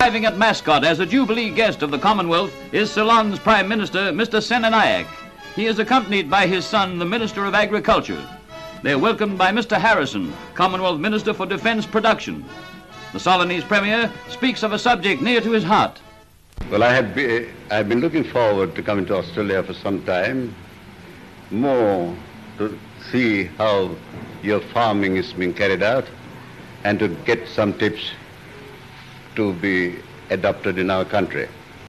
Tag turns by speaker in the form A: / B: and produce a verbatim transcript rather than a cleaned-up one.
A: arriving at Mascot as a Jubilee guest of the Commonwealth is Ceylon's Prime Minister, Mister Senanayake. He is accompanied by his son, the Minister of Agriculture. They're welcomed by Mister Harrison, Commonwealth Minister for Defence Production. The Solanese Premier speaks of a subject near to his heart.
B: Well, I have be, I've been looking forward to coming to Australia for some time, more to see how your farming is being carried out and to get some tips to be adopted in our country.